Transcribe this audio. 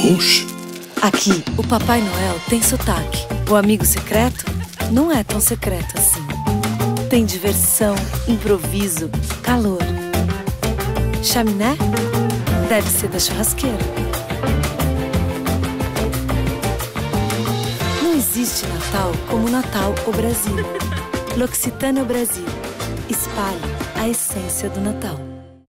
Oxe. Aqui, o Papai Noel tem sotaque. O amigo secreto não é tão secreto assim. Tem diversão, improviso, calor. Chaminé? Deve ser da churrasqueira. Não existe Natal como Natal o Brasil. L'Occitane au Brasil. Espalhe a essência do Natal.